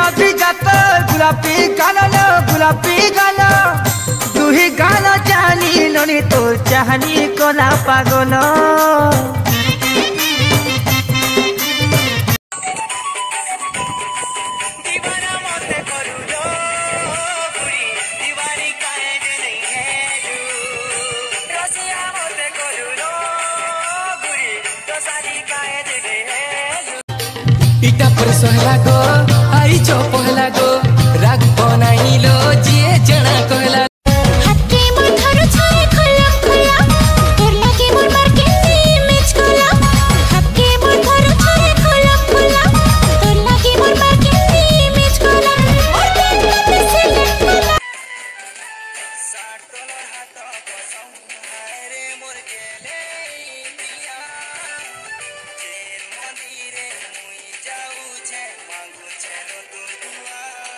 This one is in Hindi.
अभिजात गुलापी गाल दुही गाल जानी ननी तो चाहनी कोला पागल इटा पर सोहला गो आई चो पहला गो राग बनाइलो जिए जना कहला।